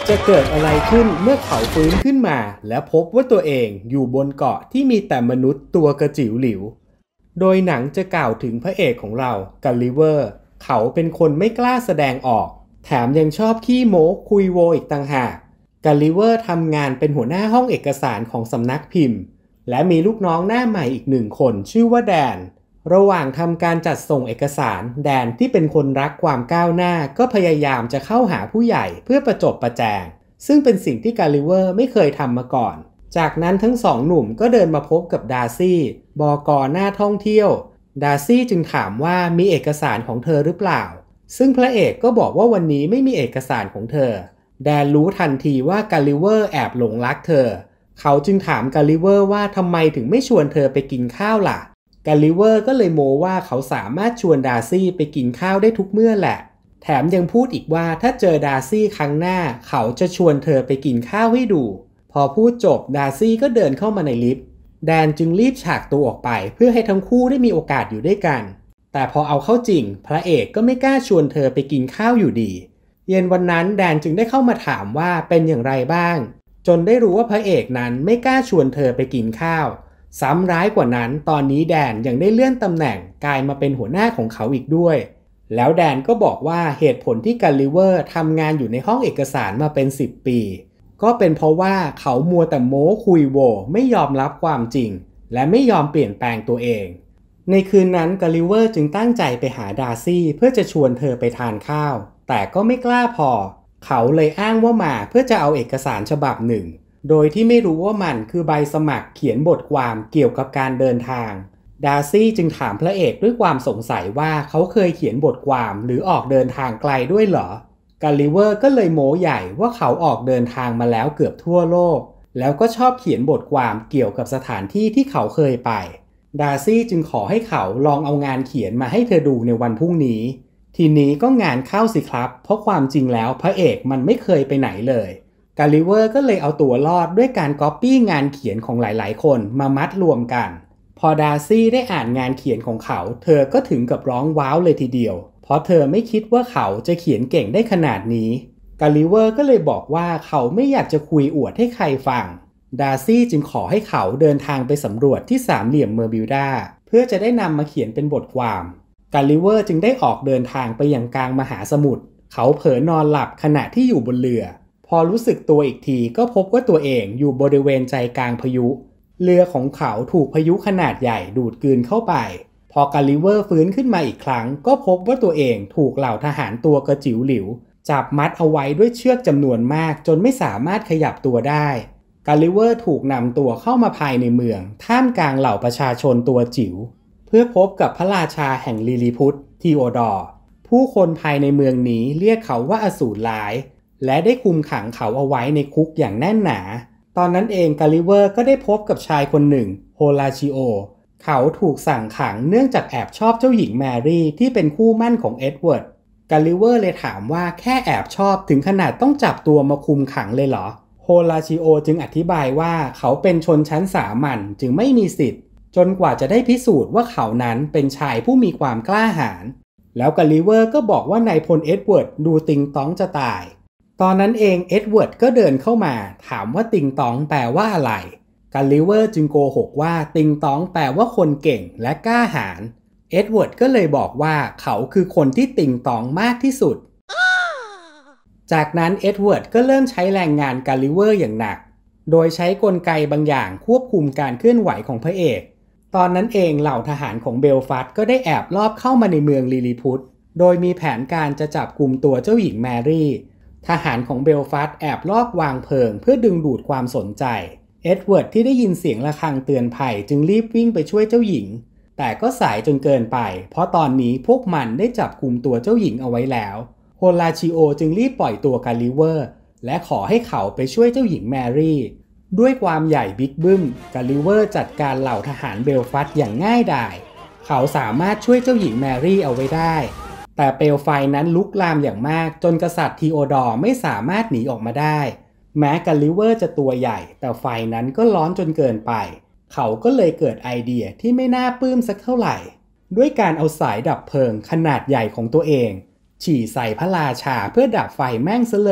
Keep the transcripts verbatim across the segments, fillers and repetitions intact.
จะเกิดอะไรขึ้นเมื่อเขาฟื้นขึ้นมาและพบว่าตัวเองอยู่บนเกาะที่มีแต่มนุษย์ตัวกระจิ๋วหลิวโดยหนังจะกล่าวถึงพระเอกของเรากัลลิเวอร์เขาเป็นคนไม่กล้าแสดงออกแถมยังชอบขี้โม้คุยโวอีกต่างหากกัลลิเวอร์ทำงานเป็นหัวหน้าห้องเอกสารของสำนักพิมพ์และมีลูกน้องหน้าใหม่อีกหนึ่งคนชื่อว่าแดนระหว่างทำการจัดส่งเอกสารแดนที่เป็นคนรักความก้าวหน้าก็พยายามจะเข้าหาผู้ใหญ่เพื่อประจบประแจงซึ่งเป็นสิ่งที่กัลลิเวอร์ไม่เคยทำมาก่อนจากนั้นทั้งสองหนุ่มก็เดินมาพบกับดาร์ซี่บก.หน้าท่องเที่ยวดาร์ซี่จึงถามว่ามีเอกสารของเธอหรือเปล่าซึ่งพระเอกก็บอกว่าวันนี้ไม่มีเอกสารของเธอแดนรู้ทันทีว่ากัลลิเวอร์แอบหลงรักเธอเขาจึงถามกัลลิเวอร์ว่าทำไมถึงไม่ชวนเธอไปกินข้าวล่ะกัลลิเวอร์ก็เลยโม้ว่าเขาสามารถชวนดาร์ซี่ไปกินข้าวได้ทุกเมื่อแหละแถมยังพูดอีกว่าถ้าเจอดาร์ซี่ครั้งหน้าเขาจะชวนเธอไปกินข้าวให้ดูพอพูดจบดาร์ซี่ก็เดินเข้ามาในลิฟต์แดนจึงรีบฉากตัวออกไปเพื่อให้ทั้งคู่ได้มีโอกาสอยู่ด้วยกันแต่พอเอาเข้าจริงพระเอกก็ไม่กล้าชวนเธอไปกินข้าวอยู่ดีเย็นวันนั้นแดนจึงได้เข้ามาถามว่าเป็นอย่างไรบ้างจนได้รู้ว่าพระเอกนั้นไม่กล้าชวนเธอไปกินข้าวซ้ำร้ายกว่านั้นตอนนี้แดนยังได้เลื่อนตำแหน่งกลายมาเป็นหัวหน้าของเขาอีกด้วยแล้วแดนก็บอกว่าเหตุผลที่กัลลิเวอร์ทำงานอยู่ในห้องเอกสารมาเป็นสิบปีก็เป็นเพราะว่าเขามัวแต่โม้คุยโวไม่ยอมรับความจริงและไม่ยอมเปลี่ยนแปลงตัวเองในคืนนั้นกัลลิเวอร์จึงตั้งใจไปหาดาร์ซี่เพื่อจะชวนเธอไปทานข้าวแต่ก็ไม่กล้าพอเขาเลยอ้างว่ามาเพื่อจะเอาเอกสารฉบับหนึ่งโดยที่ไม่รู้ว่ามันคือใบสมัครเขียนบทความเกี่ยวกับการเดินทางดาร์ซี่จึงถามพระเอกด้วยความสงสัยว่าเขาเคยเขียนบทความหรือออกเดินทางไกลด้วยเหรอกัลลิเวอร์ก็เลยโม้ใหญ่ว่าเขาออกเดินทางมาแล้วเกือบทั่วโลกแล้วก็ชอบเขียนบทความเกี่ยวกับสถานที่ที่เขาเคยไปดาร์ซี่จึงขอให้เขาลองเอางานเขียนมาให้เธอดูในวันพรุ่งนี้ทีนี้ก็งานเข้าสิครับเพราะความจริงแล้วพระเอกมันไม่เคยไปไหนเลยกัลลิเวอร์ก็เลยเอาตัวรอดด้วยการก๊อปปี้งานเขียนของหลายๆคนมามัดรวมกันพอดาร์ซี่ได้อ่านงานเขียนของเขาเธอก็ถึงกับร้องว้าวเลยทีเดียวเพราะเธอไม่คิดว่าเขาจะเขียนเก่งได้ขนาดนี้กัลลิเวอร์ก็เลยบอกว่าเขาไม่อยากจะคุยอวดให้ใครฟังดาร์ซี่จึงขอให้เขาเดินทางไปสำรวจที่สามเหลี่ยมเมอร์บิวดาเพื่อจะได้นำมาเขียนเป็นบทความกัลลิเวอร์จึงได้ออกเดินทางไปยังกลางมหาสมุทรเขาเผลอนอนหลับขณะที่อยู่บนเรือพอรู้สึกตัวอีกทีก็พบว่าตัวเองอยู่บริเวณใจกลางพายุเรือของเขาถูกพายุขนาดใหญ่ดูดกลืนเข้าไปพอกัลลิเวอร์ฟื้นขึ้นมาอีกครั้งก็พบว่าตัวเองถูกเหล่าทหารตัวกระจิ๋วหลิวจับมัดเอาไว้ด้วยเชือกจำนวนมากจนไม่สามารถขยับตัวได้กัลลิเวอร์ถูกนำตัวเข้ามาภายในเมืองท่ามกลางเหล่าประชาชนตัวจิ๋วเพื่อพบกับพระราชาแห่งลิลิพุทธีโอดอร์ผู้คนภายในเมืองนี้เรียกเขาว่าอสูรร้ายและได้คุมขังเขาเอาไว้ในคุกอย่างแน่นหนาตอนนั้นเองกัลลิเวอร์ก็ได้พบกับชายคนหนึ่งโฮลาชิโอเขาถูกสั่งขังเนื่องจากแอบชอบเจ้าหญิงแมรี่ที่เป็นคู่มั่นของเอ็ดเวิร์ดกัลลิเวอร์เลยถามว่าแค่แอบชอบถึงขนาดต้องจับตัวมาคุมขังเลยเหรอโฮลาชิโอจึงอธิบายว่าเขาเป็นชนชั้นสามัญจึงไม่มีสิทธิ์จนกว่าจะได้พิสูจน์ว่าเขานั้นเป็นชายผู้มีความกล้าหาญแล้วกัลลิเวอร์ก็บอกว่านายพลเอ็ดเวิร์ดดูติงต้องจะตายตอนนั้นเองเอ็ดเวิร์ดก็เดินเข้ามาถามว่าติงต้องแปลว่าอะไรกัลลิเวอร์จึงโกหกว่าติงต้องแปลว่าคนเก่งและกล้าหาญเอ็ดเวิร์ดก็เลยบอกว่าเขาคือคนที่ติงต้องมากที่สุด จากนั้นเอ็ดเวิร์ดก็เริ่มใช้แรงงานกัลลิเวอร์อย่างหนักโดยใช้กลไกบางอย่างควบคุมการเคลื่อนไหวของพระเอกตอนนั้นเองเหล่าทหารของเบลฟัสก็ได้แอบลอบเข้ามาในเมืองลิลิพุทโดยมีแผนการจะจับกุมตัวเจ้าหญิงแมรี่ทหารของเบลฟัสแอบลอบวางเพลิงเพื่อดึงดูดความสนใจเอ็ดเวิร์ดที่ได้ยินเสียงระฆังเตือนภัยจึงรีบวิ่งไปช่วยเจ้าหญิงแต่ก็สายจนเกินไปเพราะตอนนี้พวกมันได้จับกุมตัวเจ้าหญิงเอาไว้แล้วโฮลาชิโอจึงรีบปล่อยตัวกัลลิเวอร์และขอให้เขาไปช่วยเจ้าหญิงแมรี่ด้วยความใหญ่บิ๊กบึ้มกัลลิเวอร์จัดการเหล่าทหารเบลฟัสอย่างง่ายดายเขาสามารถช่วยเจ้าหญิงแมรี่เอาไว้ได้แต่เปลวไฟนั้นลุกลามอย่างมากจนกษัตริย์ทีโอดอร์ไม่สามารถหนีออกมาได้แม้กัลลิเวอร์จะตัวใหญ่แต่ไฟนั้นก็ร้อนจนเกินไปเขาก็เลยเกิดไอเดียที่ไม่น่าปลื้มสักเท่าไหร่ด้วยการเอาสายดับเพลิงขนาดใหญ่ของตัวเองฉี่ใส่พระราชาเพื่อดับไฟแม่งซะเลย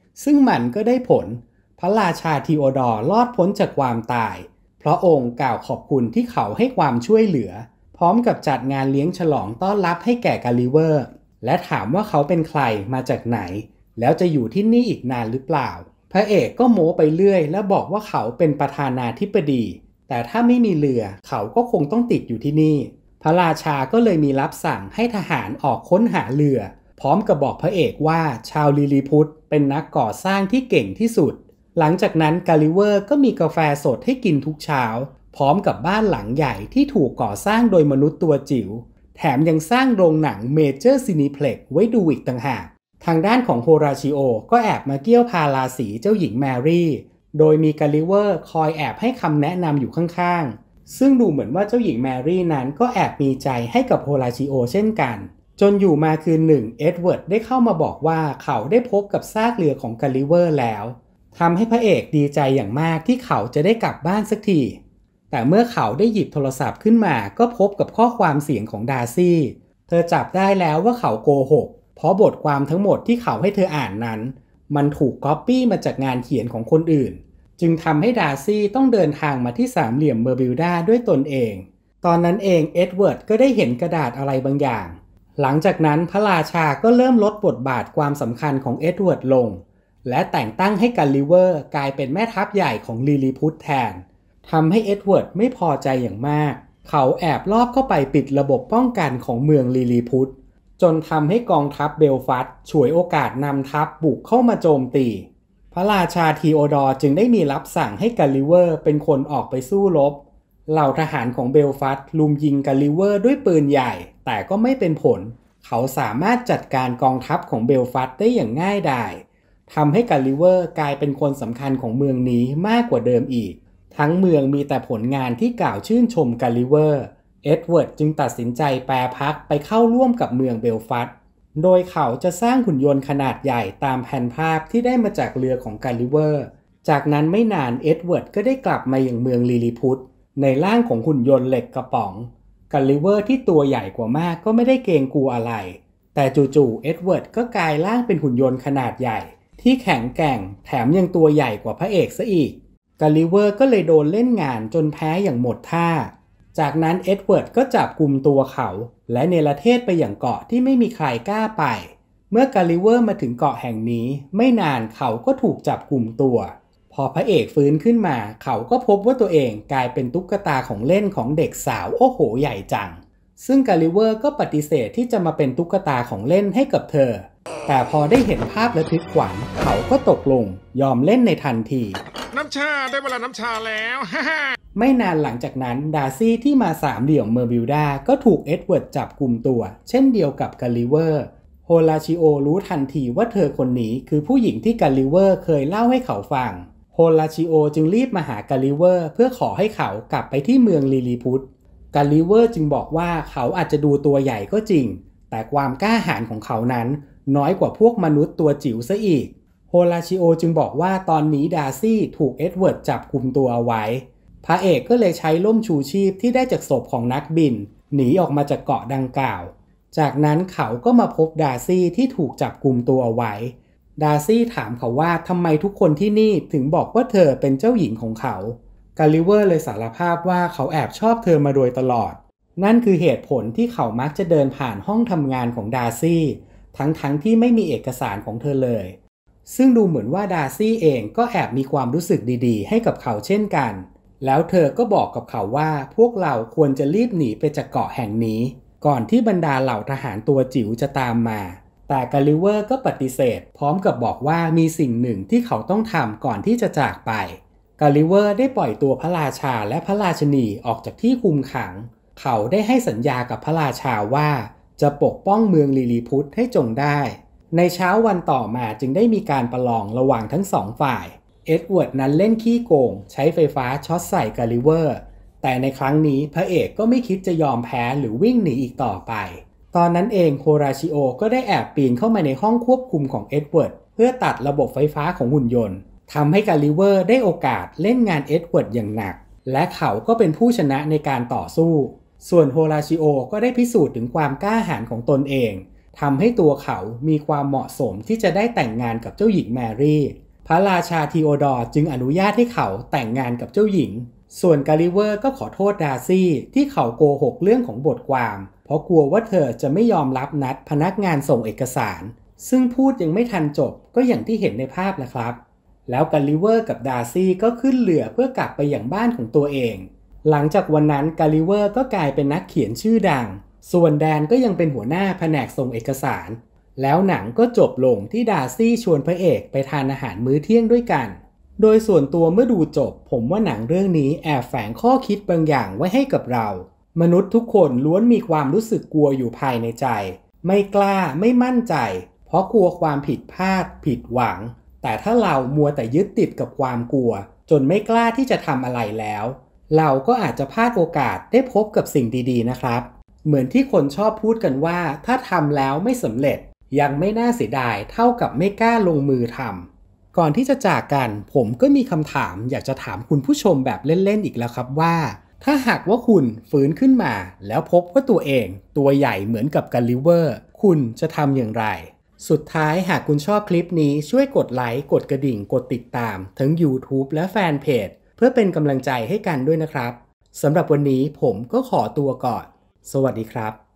ซึ่งมันก็ได้ผลพระราชาทีโอดอร์รอดพ้นจากความตายเพราะองค์กล่าวขอบคุณที่เขาให้ความช่วยเหลือพร้อมกับจัดงานเลี้ยงฉลองต้อนรับให้แก่กาลิเวอร์และถามว่าเขาเป็นใครมาจากไหนแล้วจะอยู่ที่นี่อีกนานหรือเปล่าพระเอกก็โม้ไปเรื่อยและบอกว่าเขาเป็นประธานาธิบดีแต่ถ้าไม่มีเรือเขาก็คงต้องติดอยู่ที่นี่พระราชาก็เลยมีรับสั่งให้ทหารออกค้นหาเรือพร้อมกับบอกพระเอกว่าชาวลิลิพุทเป็นนักก่อสร้างที่เก่งที่สุดหลังจากนั้นกาลิเวอร์ก็มีกาแฟสดให้กินทุกเช้าพร้อมกับบ้านหลังใหญ่ที่ถูกก่อสร้างโดยมนุษย์ตัวจิ๋วแถมยังสร้างโรงหนังเมเจอร์ซินิเพล็กซ์ไว้ดูอีกต่างหากทางด้านของโฮราชิโอก็แอบมาเกี่ยวพาราสีเจ้าหญิงแมรี่โดยมีกาลิเวอร์คอยแอบให้คำแนะนำอยู่ข้างๆซึ่งดูเหมือนว่าเจ้าหญิงแมรี่นั้นก็แอบมีใจให้กับโฮราชิโอเช่นกันจนอยู่มาคืนหนึ่งเอ็ดเวิร์ดได้เข้ามาบอกว่าเขาได้พบกับซากเรือของกาลิเวอร์แล้วทำให้พระเอกดีใจอย่างมากที่เขาจะได้กลับบ้านสักทีแต่เมื่อเขาได้หยิบโทรศัพท์ขึ้นมาก็พบกับข้อความเสียงของดาร์ซี่เธอจับได้แล้วว่าเขาโกหกเพราะบทความทั้งหมดที่เขาให้เธออ่านนั้นมันถูกก๊อปปี้มาจากงานเขียนของคนอื่นจึงทำให้ดาร์ซี่ต้องเดินทางมาที่สามเหลี่ยมเบอร์บิวดาด้วยตนเองตอนนั้นเองเอ็ดเวิร์ดก็ได้เห็นกระดาษอะไรบางอย่างหลังจากนั้นพระราชาก็เริ่มลดบทบาทความสำคัญของเอ็ดเวิร์ดลงและแต่งตั้งให้กาลิเวอร์กลายเป็นแม่ทัพใหญ่ของลิลิพุทแทนทำให้เอ็ดเวิร์ดไม่พอใจอย่างมากเขาแอบลอบเข้าไปปิดระบบป้องกันของเมืองลิลิพุทจนทำให้กองทัพเบลฟัสต์ฉวยโอกาสนำทัพบุกเข้ามาโจมตีพระราชาทีโอดอร์จึงได้มีรับสั่งให้กาลิเวอร์เป็นคนออกไปสู้รบเหล่าทหารของเบลฟัสต์ลุมยิงกาลิเวอร์ด้วยปืนใหญ่แต่ก็ไม่เป็นผลเขาสามารถจัดการกองทัพของเบลฟัสต์ได้อย่างง่ายดายทำให้กาลิเวอร์กลายเป็นคนสำคัญของเมืองนี้มากกว่าเดิมอีกทั้งเมืองมีแต่ผลงานที่กล่าวชื่นชมกาลิเวอร์เอ็ดเวิร์ดจึงตัดสินใจแปรพักไปเข้าร่วมกับเมืองเบลฟัสต์โดยเขาจะสร้างหุ่นยนต์ขนาดใหญ่ตามแผนภาพที่ได้มาจากเรือของกาลิเวอร์จากนั้นไม่นานเอ็ดเวิร์ดก็ได้กลับมาอย่างเมืองลิลิพุทในร่างของหุ่นยนต์เหล็กกระป๋องกาลิเวอร์ที่ตัวใหญ่กว่ามากก็ไม่ได้เกรงกลัวอะไรแต่จู่ๆเอ็ดเวิร์ดก็กลายร่างเป็นหุ่นยนต์ขนาดใหญ่ที่แข็งแกร่งแถมยังตัวใหญ่กว่าพระเอกซะอีกกาลิเวอร์ก็เลยโดนเล่นงานจนแพ้อย่างหมดท่าจากนั้นเอ็ดเวิร์ดก็จับกุมตัวเขาและเนรเทศไปอย่างเกาะที่ไม่มีใครกล้าไปเมื่อกาลิเวอร์มาถึงเกาะแห่งนี้ไม่นานเขาก็ถูกจับกุมตัวพอพระเอกฟื้นขึ้นมาเขาก็พบว่าตัวเองกลายเป็นตุ๊กตาของเล่นของเด็กสาวโอ้โหใหญ่จังซึ่งกาลิเวอร์ก็ปฏิเสธที่จะมาเป็นตุ๊กตาของเล่นให้กับเธอแต่พอได้เห็นภาพระทึกขวัญเขาก็ตกลงยอมเล่นในทันทีน้ำชาได้เวลาน้ำชาแล้วฮ่าไม่นานหลังจากนั้นดาร์ซี่ที่มาสามเหลี่ยมเมอร์บิวดาก็ถูกเอ็ดเวิร์ดจับกุมตัวเช่นเดียวกับกาลิเวอร์โฮราชิโอรู้ทันทีว่าเธอคนนี้คือผู้หญิงที่กาลิเวอร์เคยเล่าให้เขาฟังโฮราชิโอจึงรีบมาหากาลิเวอร์เพื่อขอให้เขากลับไปที่เมืองลิลิพุทกาลิเวอร์จึงบอกว่าเขาอาจจะดูตัวใหญ่ก็จริงแต่ความกล้าหาญของเขานั้นน้อยกว่าพวกมนุษย์ตัวจิ๋วซะอีกโฮราชิโอจึงบอกว่าตอนนี้ดาร์ซี่ถูกเอ็ดเวิร์ดจับกุมตัวเอาไว้พระเอกก็เลยใช้ล่มชูชีพที่ได้จากศพของนักบินหนีออกมาจากเกาะดังกล่าวจากนั้นเขาก็มาพบดาร์ซี่ที่ถูกจับกุมตัวเอาไว้ดาร์ซี่ถามเขาว่าทำไมทุกคนที่นี่ถึงบอกว่าเธอเป็นเจ้าหญิงของเขากาลิเวอร์เลยสารภาพว่าเขาแอบชอบเธอมาโดยตลอดนั่นคือเหตุผลที่เขามักจะเดินผ่านห้องทำงานของดาร์ซี่ทั้งๆ ท, ที่ไม่มีเอกสารของเธอเลยซึ่งดูเหมือนว่าดาร์ซี่เองก็แอบมีความรู้สึกดีๆให้กับเขาเช่นกันแล้วเธอก็บอกกับเขาว่าพวกเราควรจะรีบหนีไปจากเกาะแห่งนี้ก่อนที่บรรดาเหล่าทหารตัวจิ๋วจะตามมาแต่กาลิเวอร์ก็ปฏิเสธพร้อมกับบอกว่ามีสิ่งหนึ่งที่เขาต้องทำก่อนที่จะจากไปกาลิเวอร์ได้ปล่อยตัวพระราชาและพระราชินีออกจากที่คุมขังเขาได้ให้สัญญากับพระราชาว่าจะปกป้องเมืองลิลิพุทให้จงได้ในเช้าวันต่อมาจึงได้มีการประลองระหว่างทั้งสองฝ่ายเอ็ดเวิร์ดนั้นเล่นขี้โกงใช้ไฟฟ้าช็อตใส่กาลิเวอร์แต่ในครั้งนี้พระเอกก็ไม่คิดจะยอมแพ้หรือวิ่งหนีอีกต่อไปตอนนั้นเองโฮราชิโอก็ได้แอบปีนเข้ามาในห้องควบคุมของเอ็ดเวิร์ดเพื่อตัดระบบไฟฟ้าของหุ่นยนต์ทำให้กาลิเวอร์ได้โอกาสเล่นงานเอ็ดเวิร์ดอย่างหนักและเขาก็เป็นผู้ชนะในการต่อสู้ส่วนโฮราชิโอก็ได้พิสูจน์ถึงความกล้าหาญของตนเองทำให้ตัวเขามีความเหมาะสมที่จะได้แต่งงานกับเจ้าหญิงแมรี่พระราชาทีโอดอร์จึงอนุญาตให้เขาแต่งงานกับเจ้าหญิงส่วนกาลิเวอร์ก็ขอโทษดาร์ซี่ที่เขาโกหกเรื่องของบทความเพราะกลัวว่าเธอจะไม่ยอมรับนัดพนักงานส่งเอกสารซึ่งพูดยังไม่ทันจบก็อย่างที่เห็นในภาพนะครับแล้วกาลิเวอร์กับดาร์ซี่ก็ขึ้นเรือเพื่อกลับไปอย่างบ้านของตัวเองหลังจากวันนั้นกาลิเวอร์ก็กลายเป็นนักเขียนชื่อดังส่วนแดนก็ยังเป็นหัวหน้าแผนกส่งเอกสารแล้วหนังก็จบลงที่ดาร์ซี่ชวนพระเอกไปทานอาหารมื้อเที่ยงด้วยกันโดยส่วนตัวเมื่อดูจบผมว่าหนังเรื่องนี้แอบแฝงข้อคิดบางอย่างไว้ให้กับเรามนุษย์ทุกคนล้วนมีความรู้สึกกลัวอยู่ภายในใจไม่กล้าไม่มั่นใจเพราะกลัวความผิดพลาดผิดหวังแต่ถ้าเรามัวแต่ยึดติดกับความกลัวจนไม่กล้าที่จะทำอะไรแล้วเราก็อาจจะพลาดโอกาสได้พบกับสิ่งดีๆนะครับเหมือนที่คนชอบพูดกันว่าถ้าทำแล้วไม่สำเร็จยังไม่น่าเสียดายเท่ากับไม่กล้าลงมือทำก่อนที่จะจากกันผมก็มีคำถามอยากจะถามคุณผู้ชมแบบเล่นๆอีกแล้วครับว่าถ้าหากว่าคุณฟื้นขึ้นมาแล้วพบว่าตัวเองตัวใหญ่เหมือนกับกาลิเวอร์คุณจะทำอย่างไรสุดท้ายหากคุณชอบคลิปนี้ช่วยกดไลค์กดกระดิ่งกดติดตามทั้ง YouTube และแฟนเพจเพื่อเป็นกำลังใจให้กันด้วยนะครับสำหรับวันนี้ผมก็ขอตัวก่อนสวัสดีครับ